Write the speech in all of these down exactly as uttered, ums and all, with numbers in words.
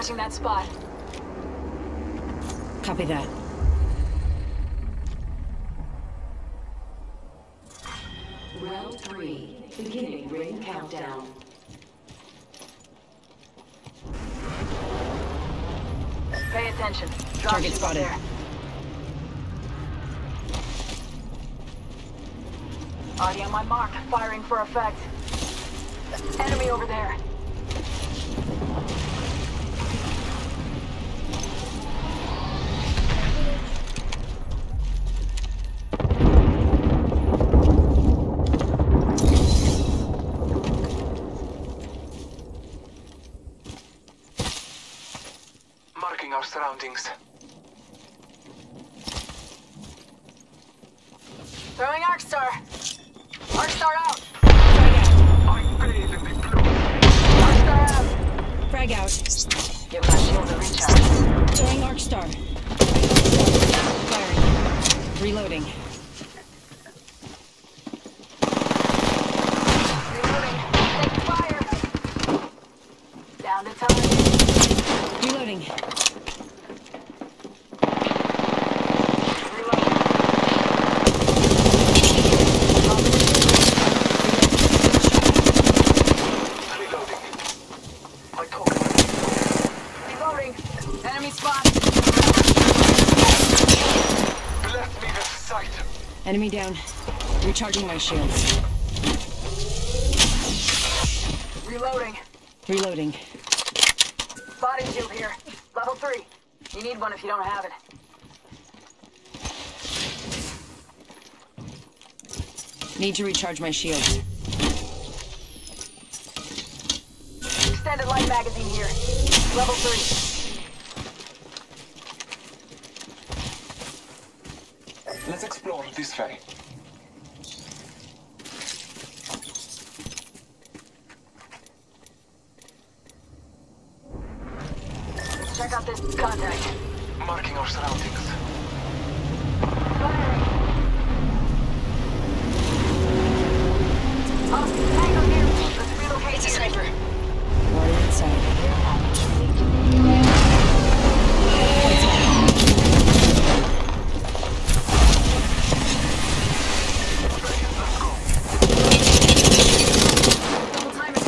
Flashing that spot. Copy that. Round three. Beginning ring countdown. Pay attention. Drop Target ship spotted. There. Already on my mark. Firing for effect. Enemy over there. Marking our surroundings. Throwing Arc Star. Arc Star out. I bathe in the blue. Arc Star out. Frag out. Give my shield a recharge. Throwing Arc Star. Firing. Reloading. Reloading. Take fire. Down to time. Reloading. Enemy spot. Bless me with sight. Enemy down. Recharging my shields. Reloading. Reloading. Body shield here. Level three. You need one if you don't have it. Need to recharge my shields. Extended light magazine here. Level three. Let's explore this way. Check out this contact. Marking our surroundings. Firing. Oh, tango here. Let's relocate. It's a here. sniper. Warrior inside. Double timing.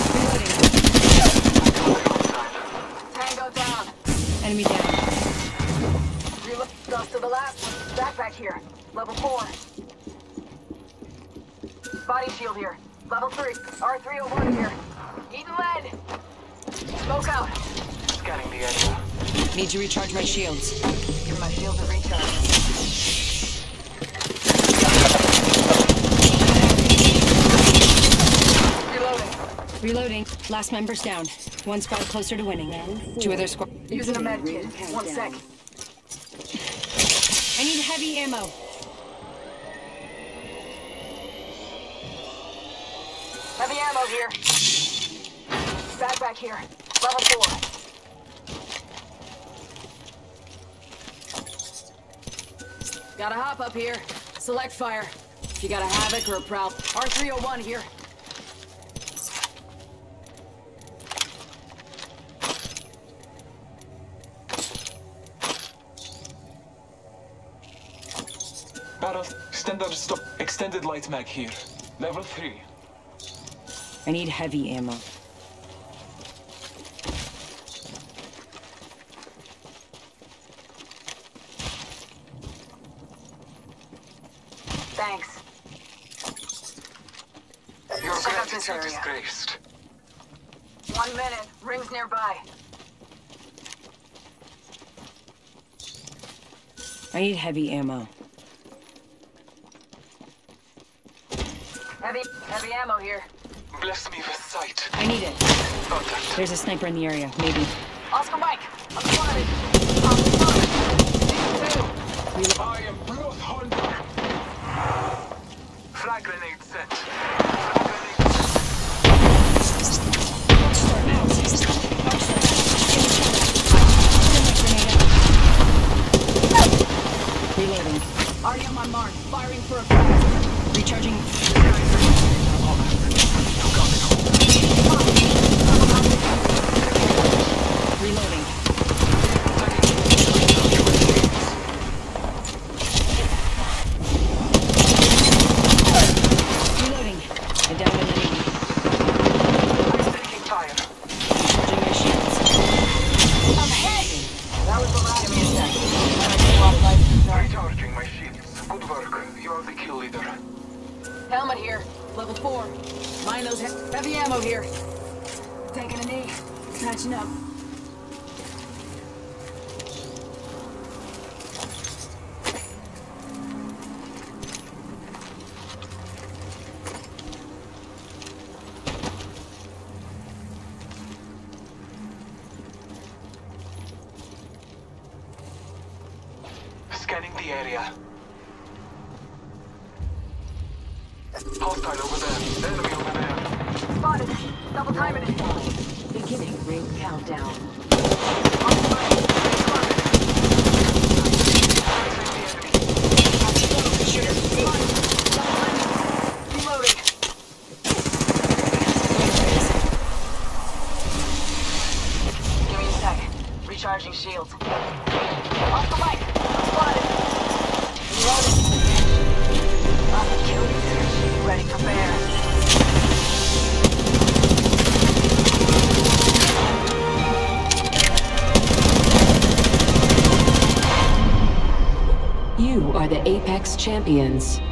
Tango down. Enemy down. Reload. Goes to the last. Backpack here. Level four. Body shield here. Level three. R three oh one here. Eating lead. Smoke out. Scanning the area. Need to recharge my shields. Give my shield a recharge. Reloading. Reloading. Last member's down. One spot closer to winning. Two other squad. Using a med kit. One sec. I need heavy ammo. Heavy ammo here. Backpack here. Level four. Got a hop up here. Select fire. If you got a Havoc or a Prowl. R three oh one here. Battle. Standard stop. Extended light mag here. Level three. I need heavy ammo. Thanks. Your Check out this gratitude area. is graced. One minute. Rings nearby. I need heavy ammo. Heavy, heavy ammo here. Bless me with sight. I need it. Contact. There's a sniper in the area. Maybe. Oscar Mike. I'm spotted. I'm spotted. Two. I am blood hunter. Frag grenade set. Reloading. Already on my mark. Firing for effect. Recharging. Reloading. Good work. You are the kill leader. Helmet here. Level four. Mind those he heavy ammo here. Taking a knee. Catching up. Scanning the area. Hostile over there. Enemy over there. Spotted. Double timing it. Beginning ring countdown. Reloading. Give me a sec. Recharging shields. Off the mic. Spotted. Reloading. Off the kill leader. Ready for bear. You are the Apex champions.